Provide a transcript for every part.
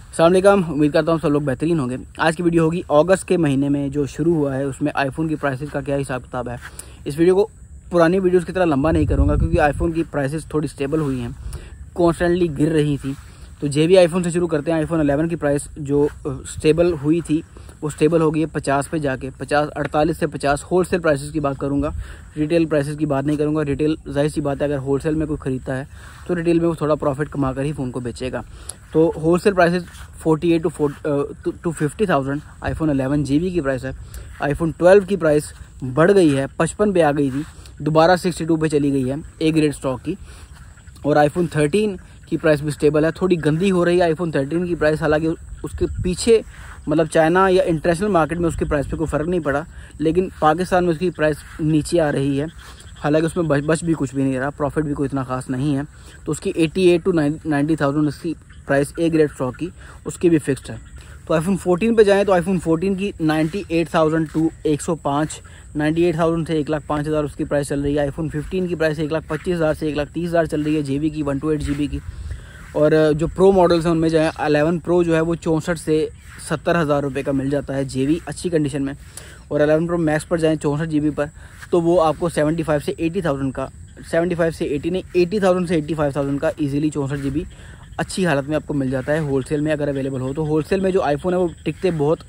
अस्सलाम वालेकुम, उम्मीद करता हूँ सब लोग बेहतरीन होंगे। आज की वीडियो होगी अगस्त के महीने में जो शुरू हुआ है उसमें आईफोन की प्राइसेस का क्या हिसाब किताब है। इस वीडियो को पुरानी वीडियोस की तरह लंबा नहीं करूँगा क्योंकि आईफोन की प्राइसेस थोड़ी स्टेबल हुई हैं, कॉन्स्टेंटली गिर रही थी। तो जे भी आईफोन से शुरू करते हैं। आईफोन 11 की प्राइस जो स्टेबल हुई थी वो स्टेबल हो गई है 50 पे जाके 48 से 50 होलसेल प्राइसेस की बात करूंगा, रिटेल प्राइसेस की बात नहीं करूंगा। रिटेल जाहिर सी बात है, अगर होलसेल में कोई खरीदता है तो रिटेल में वो थोड़ा प्रॉफिट कमा कर ही फ़ोन को बेचेगा। तो wholesale prices 48 to 50,000 iPhone 11 GB की प्राइस है। आईफोन 12 की प्राइस बढ़ गई है, 55 पे आ गई थी, दोबारा 62 पे चली गई है ए ग्रेड स्टॉक की। और आईफोन 13 की प्राइस भी स्टेबल है, थोड़ी गंदी हो रही है आईफोन 13 की प्राइस। हालांकि उसके पीछे मतलब चाइना या इंटरनेशनल मार्केट में उसकी प्राइस पे कोई फ़र्क नहीं पड़ा, लेकिन पाकिस्तान में उसकी प्राइस नीचे आ रही है। हालांकि उसमें बच भी कुछ भी नहीं रहा, प्रॉफिट भी कोई इतना खास नहीं है। तो उसकी 88 टू 90,000 उसकी प्राइस ए ग्रेड स्टॉक की, उसकी भी फिक्स्ड है। तो आईफोन 14 पे जाएँ तो आईफोन 14 की 98,000 टू 105, 98,000 से 1,05,000 उसकी प्राइस चल रही है। आईफोन 15 की प्राइस 1,25,000 से 1,30,000 चल रही है जेबी की, 128 GB की। और जो प्रो मॉडल्स हैं उनमें जो है 11 प्रो जो है वो 64 से 70,000 रुपये का मिल जाता है जेबी अच्छी कंडीशन में। और 11 प्रो मैक्स पर जाएँ 64 GB पर तो वो आपको 75 से 80,000 का, 75 से 80 नहीं 80,000 से 85,000 का ईजिली 64 GB अच्छी हालत में आपको मिल जाता है होलसेल में, अगर अवेलेबल हो तो। होलसेल में जो आईफोन है वो टिकते बहुत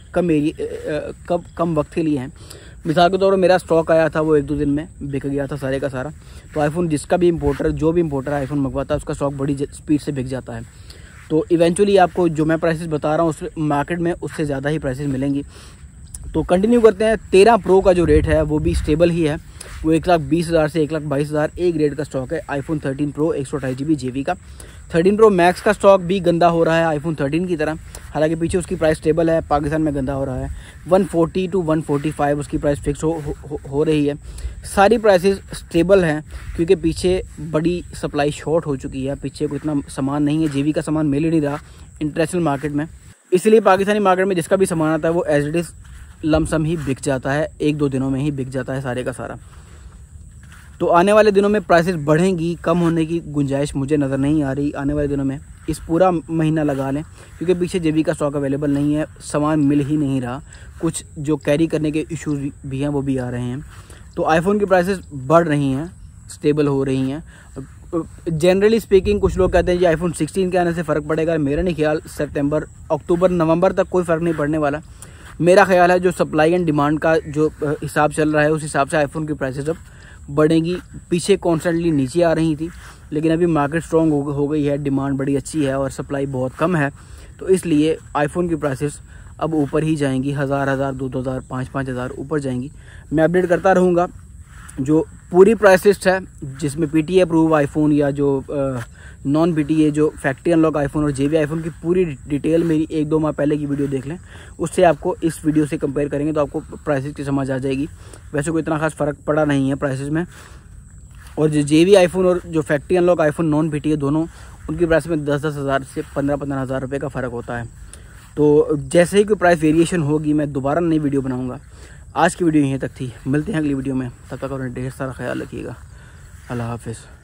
कम वक्त के लिए हैं। मिसाल के तौर पर मेरा स्टॉक आया था, वो 1-2 दिन में बिक गया था सारे का सारा। तो आईफोन जिसका भी इम्पोर्टर, जो भी इम्पोर्टर आईफोन मंगवाता है उसका स्टॉक बड़ी स्पीड से बिक जाता है। तो इवेंचुअली आपको जो मैं प्राइसेस बता रहा हूँ उस मार्केट में उससे ज़्यादा ही प्राइसेस मिलेंगी। तो कंटिन्यू करते हैं। 13 प्रो का जो रेट है वो भी स्टेबल ही है, वो 1,20,000 से 1,22,000 ए ग्रेड का स्टॉक है। आईफोन 13 प्रो 128 GB जेबी का। 13 प्रो मैक्स का स्टॉक भी गंदा हो रहा है आईफोन 13 की तरह, हालांकि पीछे उसकी प्राइस स्टेबल है, पाकिस्तान में गंदा हो रहा है। 140 टू 145 उसकी प्राइस फिक्स हो रही है। सारी प्राइसेस स्टेबल हैं क्योंकि पीछे बड़ी सप्लाई शॉर्ट हो चुकी है, पीछे को इतना सामान नहीं है, जेबी का सामान मिल ही नहीं रहा इंटरनेशनल मार्केट में। इसलिए पाकिस्तानी मार्केट में जिसका भी सामान आता है वो एज इट इज़ लमसम ही बिक जाता है, 1-2 दिनों में ही बिक जाता है सारे का सारा। तो आने वाले दिनों में प्राइसेस बढ़ेंगी, कम होने की गुंजाइश मुझे नज़र नहीं आ रही आने वाले दिनों में। इस पूरा महीना लगा लें क्योंकि पीछे जेबी का स्टॉक अवेलेबल नहीं है, सामान मिल ही नहीं रहा, कुछ जो कैरी करने के इश्यूज भी हैं वो भी आ रहे हैं। तो आईफोन की प्राइसेस बढ़ रही हैं, स्टेबल हो रही हैं। जनरली स्पीकिंग कुछ लोग कहते हैं जी आईफोन 16 के आने से फ़र्क पड़ेगा। मेरा नहीं ख्याल, सितंबर, अक्टूबर, नवंबर तक कोई फ़र्क नहीं पड़ने वाला। मेरा ख्याल है जो सप्लाई एंड डिमांड का जो हिसाब चल रहा है उस हिसाब से आईफोन की प्राइसेस अब बढ़ेंगी। पीछे कॉन्स्टेंटली नीचे आ रही थी, लेकिन अभी मार्केट स्ट्रॉन्ग हो गई है, डिमांड बड़ी अच्छी है और सप्लाई बहुत कम है। तो इसलिए आईफोन की प्राइसेस अब ऊपर ही जाएंगी, 1,000, 2,000, 5,000 ऊपर जाएंगी। मैं अपडेट करता रहूँगा। जो पूरी प्राइस लिस्ट है जिसमें PTA अप्रूव आईफोन या जो नॉन PTA जो फैक्ट्री अनलॉक आईफोन और जेबी आईफोन की पूरी डिटेल मेरी 1-2 माह पहले की वीडियो देख लें, उससे आपको इस वीडियो से कंपेयर करेंगे तो आपको प्राइसेस की समझ आ जाएगी। वैसे कोई इतना खास फ़र्क पड़ा नहीं है प्राइसेस में। और जो जेबी आईफोन और जो factory unlock iPhone non PTA दोनों, उनकी प्राइस में 10,000 से 15,000 रुपये का फ़र्क होता है। तो जैसे ही कोई प्राइस वेरिएशन होगी मैं दोबारा नई वीडियो बनाऊँगा। आज की वीडियो यहीं तक थी, मिलते हैं अगली वीडियो में, तब तक अपना ढेर सारा ख्याल रखिएगा। अल्लाह हाफिज़।